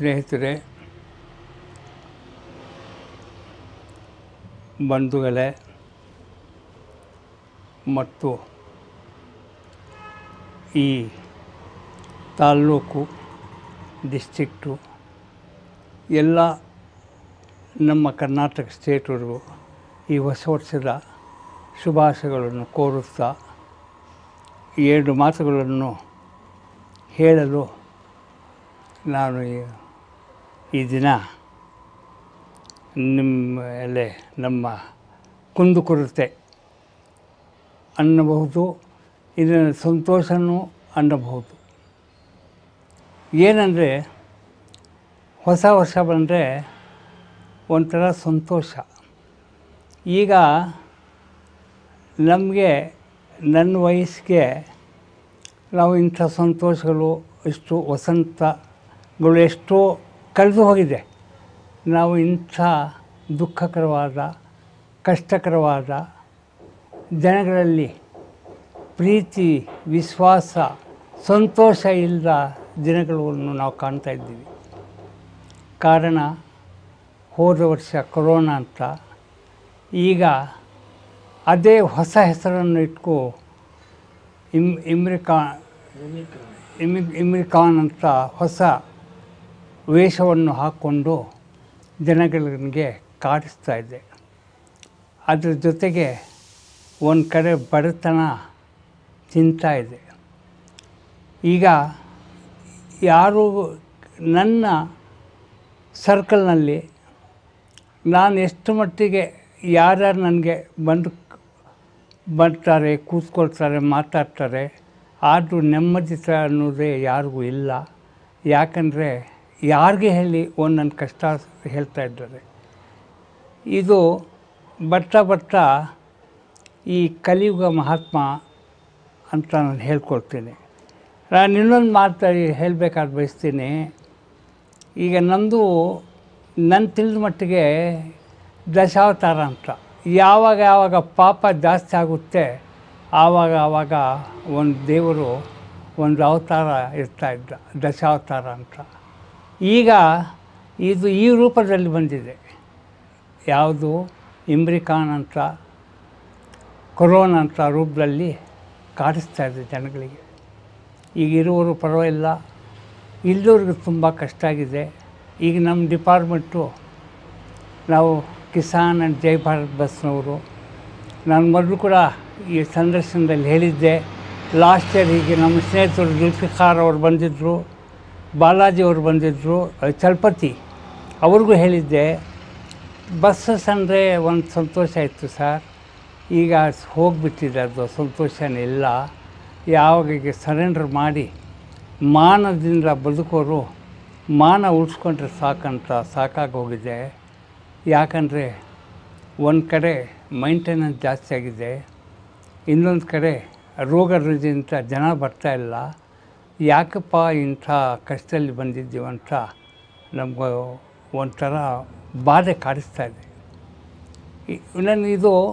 ಸ್ನೇಹಿತರೆ, ಬಂಧುಗಳೇ ಮತ್ತು ಈ ತಾಲ್ಲೂಕು ಡಿಸ್ಟ್ರಿಕ್ಟು ಎಲ್ಲ ನಮ್ಮ ಕರ್ನಾಟಕ ಸ್ಟೇಟವ್ರಿಗೂ ಈ ಹೊಸ ವರ್ಷದ ಶುಭಾಶಯಗಳನ್ನು ಕೋರುತ್ತಾ 2 ಮಾತುಗಳನ್ನು ಹೇಳಲು ನಾನು ಈ ದಿನ ನಿಮ್ಮಲ್ಲೇ ನಮ್ಮ ಕುಂದುಕೊರತೆ ಅನ್ನಬಹುದು, ಇದನ್ನು ಸಂತೋಷನೂ ಅನ್ನಬಹುದು. ಏನಂದರೆ ಹೊಸ ವರ್ಷ ಬಂದರೆ ಒಂಥರ ಸಂತೋಷ. ಈಗ ನಮಗೆ ನನ್ನ ವಯಸ್ಸಿಗೆ ನಾವು ಇಂಥ ಸಂತೋಷಗಳು ಇಷ್ಟು ವಸಂತಗಳು ಎಷ್ಟೋ ಕಳೆದು ಹೋಗಿದೆ. ನಾವು ಇಂಥ ದುಃಖಕರವಾದ ಕಷ್ಟಕರವಾದ ಜನಗಳಲ್ಲಿ ಪ್ರೀತಿ ವಿಶ್ವಾಸ ಸಂತೋಷ ಇಲ್ಲದ ದಿನಗಳನ್ನು ನಾವು ಕಾಣ್ತಾ ಇದ್ದೀವಿ. ಕಾರಣ ಹೋದ ವರ್ಷ ಕೊರೋನಾ ಅಂತ, ಈಗ ಅದೇ ಹೊಸ ಹೆಸರನ್ನು ಇಟ್ಕೊ ಇಮ್ರಿಕಾನ್ ಅಂತ ಹೊಸ ವೇಷವನ್ನು ಹಾಕ್ಕೊಂಡು ಜನಗಳಿಗೆ ಕಾಡಿಸ್ತಾ ಇದೆ. ಅದ್ರ ಜೊತೆಗೆ ಒಂದು ಕಡೆ ಬಡತನ ತಿಂತಾ ಇದೆ. ಈಗ ಯಾರು ನನ್ನ ಸರ್ಕಲ್ನಲ್ಲಿ ನಾನು ಎಷ್ಟು ಮಟ್ಟಿಗೆ ಯಾರ್ಯಾರು ನನಗೆ ಬರ್ತಾರೆ, ಕೂತ್ಕೊಳ್ತಾರೆ, ಮಾತಾಡ್ತಾರೆ, ಆದರೂ ನೆಮ್ಮದಿ ಅನ್ನೋದೇ ಯಾರಿಗೂ ಇಲ್ಲ. ಯಾಕಂದರೆ ಯಾರಿಗೆ ಹೇಳಿ ಒಂದೊಂದು ಕಷ್ಟ ಹೇಳ್ತಾ ಇದ್ದಾರೆ. ಇದು ಬರ್ತಾ ಈ ಕಲಿಯುಗ ಮಹಾತ್ಮ ಅಂತ ನಾನು ಹೇಳ್ಕೊಳ್ತೀನಿ. ನಾನು ಇನ್ನೊಂದು ಮಾತು ಹೇಳಬೇಕಾದ್ರೆ ಬಯಸ್ತೀನಿ. ಈಗ ನಮ್ಮದು ನನ್ನ ತಿಳಿದ ಮಟ್ಟಿಗೆ ದಶಾವತಾರ ಅಂತ, ಯಾವಾಗ ಪಾಪ ಜಾಸ್ತಿ ಆಗುತ್ತೆ ಆವಾಗ ಒಂದು ದೇವರು ಒಂದು ಅವತಾರ ಇರ್ತಾಯಿದ್ದ, ದಶಾವತಾರ ಅಂತ. ಈಗ ಇದು ಈ ರೂಪದಲ್ಲಿ ಬಂದಿದೆ. ಯಾವುದು ಇಮ್ರಿಕಾನ್ ಅಂತ ಕೊರೋನಾ ಅಂತ ರೂಪದಲ್ಲಿ ಕಾಡಿಸ್ತಾ ಇದೆ ಜನಗಳಿಗೆ. ಈಗ ಇರುವವರು ಪರವಾಗಿಲ್ಲ, ಇಲ್ಲದವ್ರಿಗೆ ತುಂಬ ಕಷ್ಟ ಆಗಿದೆ. ಈಗ ನಮ್ಮ ಡಿಪಾರ್ಟ್ಮೆಂಟು ನಾವು ಕಿಸಾನ್ ಆ್ಯಂಡ್ ಜೈ ಭಾರತ್ ಬಸ್ನವರು, ನಾನು ಮೊದಲು ಕೂಡ ಈ ಸಂದರ್ಶನದಲ್ಲಿ ಹೇಳಿದ್ದೆ. ಲಾಸ್ಟ್ ಇಯರ್ ಹೀಗೆ ನಮ್ಮ ಸ್ನೇಹಿತರು ಜುಲ್ಫಿಕಾರ್ ಅವರು ಬಂದಿದ್ದರು, ಬಾಲಾಜಿ ಅವರು ಬಂದಿದ್ದರು, ಚಲಪತಿ ಅವ್ರಿಗೂ ಹೇಳಿದ್ದೆ. ಬಸ್ಸಸ್ ಅಂದರೆ ಒಂದು ಸಂತೋಷ ಇತ್ತು ಸರ್, ಈಗ ಹೋಗಿಬಿಟ್ಟಿದೆ, ಅದು ಸಂತೋಷನೇ ಇಲ್ಲ. ಯಾವಾಗ ಸರೆಂಡರ್ ಮಾಡಿ ಮಾನದಿಂದ ಬದುಕೋರು ಮಾನ ಉಳಿಸ್ಕೊಂಡ್ರೆ ಸಾಕಾಗಿ ಹೋಗಿದೆ. ಯಾಕಂದರೆ ಒಂದು ಕಡೆ ಮೈಂಟೆನೆನ್ಸ್ ಜಾಸ್ತಿ ಆಗಿದೆ, ಇನ್ನೊಂದು ಕಡೆ ರೋಗ ರುಜಿನಂತ ಜನ ಬರ್ತಾಯಿಲ್ಲ. ಯಾಕಪ್ಪ ಇಂಥ ಕಷ್ಟದಲ್ಲಿ ಬಂದಿದ್ದೀವಂತ ನಮ್ಗೆ ಒಂಥರ ಬಾಧೆ ಕಾಡಿಸ್ತಾ ಇದೆ. ಇದು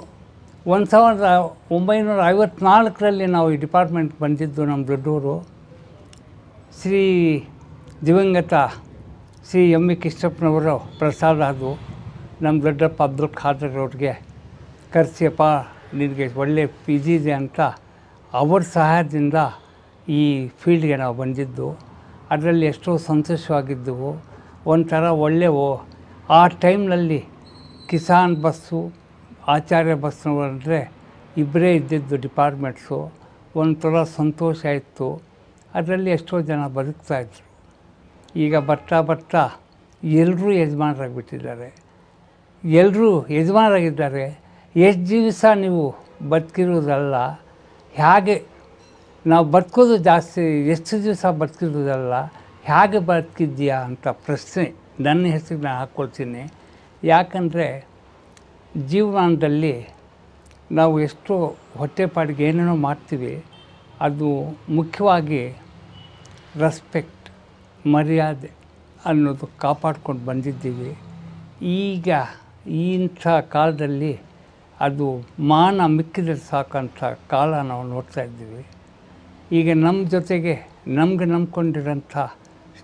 1954ರಲ್ಲಿ ನಾವು ಈ ಡಿಪಾರ್ಟ್ಮೆಂಟ್ ಬಂದಿದ್ದು. ನಮ್ಮ ದೊಡ್ಡವರು ಶ್ರೀ ದಿವಂಗತ ಶ್ರೀ ಎಂ ವಿ ಕೃಷ್ಣಪ್ಪನವರು ಪ್ರಸಾದ ಅದು ನಮ್ಮ ದೊಡ್ಡಪ್ಪ ಅಬ್ದುಲ್ ಖಾದರ್ ಅವ್ರಿಗೆ ಕರೆಸಿಯಪ್ಪ ನಿನಗೆ ಒಳ್ಳೆ ಪಿ ಜಿ ಇದೆ ಅಂತ ಅವ್ರ ಸಹಾಯದಿಂದ ಈ ಫೀಲ್ಡ್ಗೆ ನಾವು ಬಂದಿದ್ದು. ಅದರಲ್ಲಿ ಎಷ್ಟೋ ಸಂತೋಷವಾಗಿದ್ದವು. ಒಂಥರ ಒಳ್ಳೆಯವು. ಆ ಟೈಮ್ನಲ್ಲಿ ಕಿಸಾನ್ ಬಸ್ಸು ಆಚಾರ್ಯ ಬಸ್ನವರು ಅಂದರೆ ಇಬ್ಬರೇ ಇದ್ದಿದ್ದು ಡಿಪಾರ್ಟ್ಮೆಂಟ್ಸು. ಒಂಥರ ಸಂತೋಷ ಇತ್ತು. ಅದರಲ್ಲಿ ಎಷ್ಟೋ ಜನ ಬದುಕ್ತಾಯಿದ್ರು. ಈಗ ಬರ್ತಾ ಎಲ್ಲರೂ ಯಜಮಾನರಾಗಿಬಿಟ್ಟಿದ್ದಾರೆ. ಎಲ್ಲರೂ ಯಜಮಾನರಾಗಿದ್ದಾರೆ. ಎಷ್ಟು ದಿವಸ ನೀವು ಬದುಕಿರೋದಲ್ಲ, ಹೇಗೆ ನಾವು ಬದುಕೋದು ಜಾಸ್ತಿ, ಎಷ್ಟು ದಿವಸ ಬದುಕಿರೋದಲ್ಲ, ಹೇಗೆ ಬದುಕಿದ್ದೀಯಾ ಅಂತ ಪ್ರಶ್ನೆ ನನ್ನ ಹೆಸರಿಗೆ ನಾನು ಹಾಕ್ಕೊಳ್ತೀನಿ. ಯಾಕಂದರೆ ಜೀವಮಾನದಲ್ಲಿ ನಾವು ಎಷ್ಟೋ ಹೊಟ್ಟೆಪಾಡಿಗೆ ಏನೇನೋ ಮಾಡ್ತೀವಿ. ಅದು ಮುಖ್ಯವಾಗಿ ರೆಸ್ಪೆಕ್ಟ್, ಮರ್ಯಾದೆ ಅನ್ನೋದು ಕಾಪಾಡ್ಕೊಂಡು ಬಂದಿದ್ದೀವಿ. ಈಗ ಇಂಥ ಕಾಲದಲ್ಲಿ ಅದು ಮಾನ ಮಿಕ್ಕಿದ್ರೆ ಸಾಕಂಥ ಕಾಲ ನಾವು ನೋಡ್ತಾ ಇದ್ದೀವಿ. ಈಗ ನಮ್ಮ ಜೊತೆಗೆ ನಮ್ಗೆ ನಂಬ್ಕೊಂಡಿರೋಂಥ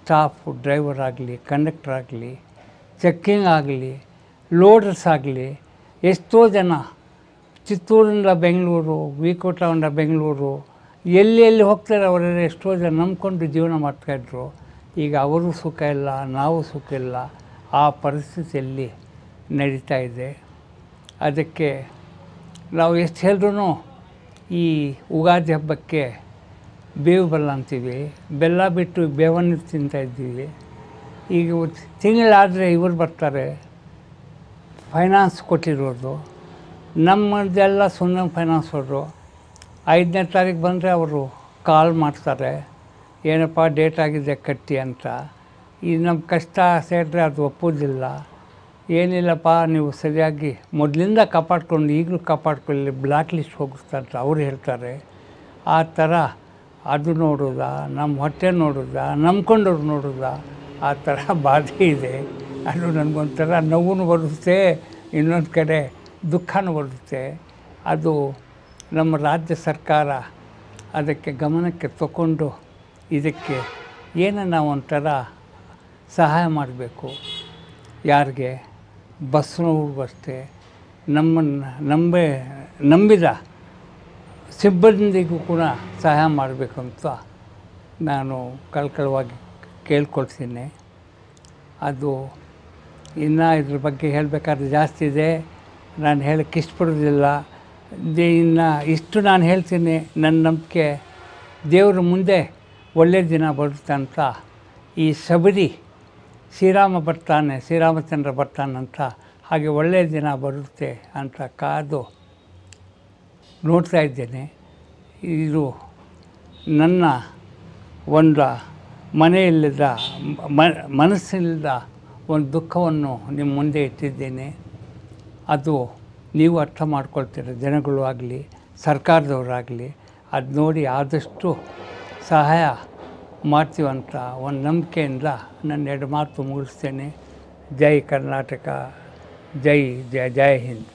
ಸ್ಟಾಫು ಡ್ರೈವರ್ ಆಗಲಿ, ಕಂಡಕ್ಟರ್ ಆಗಲಿ, ಚೆಕ್ಕಿಂಗ್ ಆಗಲಿ, ಲೋಡರ್ಸ್ ಆಗಲಿ, ಎಷ್ಟೋ ಜನ ಚಿತ್ತೂರಿಂದ ಬೆಂಗಳೂರು, ವಿಕೋಟದಿಂದ ಬೆಂಗಳೂರು, ಎಲ್ಲಿ ಹೋಗ್ತಾರೆ ಅವರೆಲ್ಲ ಎಷ್ಟೋ ಜನ ನಂಬ್ಕೊಂಡು ಜೀವನ ಮಾಡ್ತಾಯಿದ್ರು. ಈಗ ಅವರು ಸುಖ ಇಲ್ಲ, ನಾವು ಸುಖ ಇಲ್ಲ, ಆ ಪರಿಸ್ಥಿತಿಯಲ್ಲಿ ನಡೀತಾ ಇದೆ. ಅದಕ್ಕೆ ನಾವು ಎಷ್ಟು ಹೇಳಿದ್ರೂ ಈ ಉಗಾದಿ ಹಬ್ಬಕ್ಕೆ ಬೇವು ಬೆಲ್ಲ ಅಂತೀವಿ, ಬೆಲ್ಲ ಬಿಟ್ಟು ಬೇವನ್ನು ತಿಂತಾಯಿದ್ದೀವಿ. ಈಗ ತಿಂಗಳಾದರೆ ಇವರು ಬರ್ತಾರೆ, ಫೈನಾನ್ಸ್ ಕೊಟ್ಟಿರೋದು. ನಮ್ಮದೆಲ್ಲ ಸುಮ್ಮನೆ ಫೈನಾನ್ಸ್ ಅವರು 5ನೇ ತಾರೀಕು ಬಂದರೆ ಅವರು ಕಾಲ್ ಮಾಡ್ತಾರೆ, ಏನಪ್ಪ ಡೇಟ್ ಆಗಿದೆ ಕಟ್ಟಿ ಅಂತ. ಈ ನಮ್ಮ ಕಷ್ಟ ಸೇರಿದ್ರೆ ಅದು ಒಪ್ಪೋದಿಲ್ಲ. ಏನಿಲ್ಲಪ್ಪ ನೀವು ಸರಿಯಾಗಿ ಮೊದಲಿಂದ ಕಾಪಾಡ್ಕೊಂಡು ಈಗಲೂ ಕಾಪಾಡ್ಕೊಳ್ಳಿ, ಬ್ಲ್ಯಾಕ್ ಲಿಸ್ಟ್ ಹೋಗಿಸ್ತಾ ಅಂತ ಅವ್ರು ಹೇಳ್ತಾರೆ. ಆ ಥರ ಅದು ನೋಡೋದಾ, ನಮ್ಮ ಹೊಟ್ಟೆ ನೋಡೋದಾ, ನಂಬ್ಕೊಂಡವ್ರು ನೋಡೋದಾ, ಆ ಥರ ಬಾಧೆ ಇದೆ. ಅದು ನನಗೊಂಥರ ನೋವು ಬರುತ್ತೆ, ಇನ್ನೊಂದು ಕಡೆ ದುಃಖನೂ ಬರುತ್ತೆ. ಅದು ನಮ್ಮ ರಾಜ್ಯ ಸರ್ಕಾರ ಅದಕ್ಕೆ ಗಮನಕ್ಕೆ ತಗೊಂಡು ಇದಕ್ಕೆ ಏನನ್ನ ಒಂಥರ ಸಹಾಯ ಮಾಡಬೇಕು. ಯಾರಿಗೆ ಬಸ್ನವ್ರಿಗೂ ಅಷ್ಟೇ, ನಮ್ಮನ್ನು ನಂಬಿದ ಸಿಬ್ಬಂದಿಗೂ ಕೂಡ ಸಹಾಯ ಮಾಡಬೇಕು ಅಂತ ನಾನು ಕಳಕಳವಾಗಿ ಕೇಳ್ಕೊಳ್ತೀನಿ. ಅದು ಇನ್ನು ಇದ್ರ ಬಗ್ಗೆ ಹೇಳಬೇಕಾದ್ರೆ ಜಾಸ್ತಿ ಇದೆ, ನಾನು ಹೇಳೋಕ್ಕೆ ಇಷ್ಟಪಡೋದಿಲ್ಲ. ಇನ್ನು ಇಷ್ಟು ನಾನು ಹೇಳ್ತೀನಿ, ನನ್ನ ನಂಬಿಕೆ ದೇವರು ಮುಂದೆ ಒಳ್ಳೆಯ ದಿನ ಬರುತ್ತೆ ಅಂತ. ಈ ಶಬರಿ ಶ್ರೀರಾಮಚಂದ್ರ ಬರ್ತಾನಂತ, ಹಾಗೆ ಒಳ್ಳೆಯ ದಿನ ಬರುತ್ತೆ ಅಂತ ಕಾದು ನೋಡ್ತಾ ಇದ್ದೇನೆ. ಇದು ನನ್ನ ಒಂದು ಮನೆಯಿಲ್ಲದ ಮನಸ್ಸಿಲ್ಲದ ಒಂದು ದುಃಖವನ್ನು ನಿಮ್ಮ ಮುಂದೆ ಇಟ್ಟಿದ್ದೇನೆ. ಅದು ನೀವು ಅರ್ಥ ಮಾಡ್ಕೊಳ್ತೀರ, ಜನಗಳು ಆಗಲಿ ಸರ್ಕಾರದವರಾಗಲಿ. ಅದು ನೋಡಿ ಆದಷ್ಟು ಸಹಾಯ ಮಾಡ್ತೀವಂತ ಒಂದು ನಂಬಿಕೆಯಿಂದ ನನ್ನ 2 ಮಾತು ಮುಗಿಸ್ತೇನೆ. ಜೈ ಕರ್ನಾಟಕ, ಜೈ ಹಿಂದ್.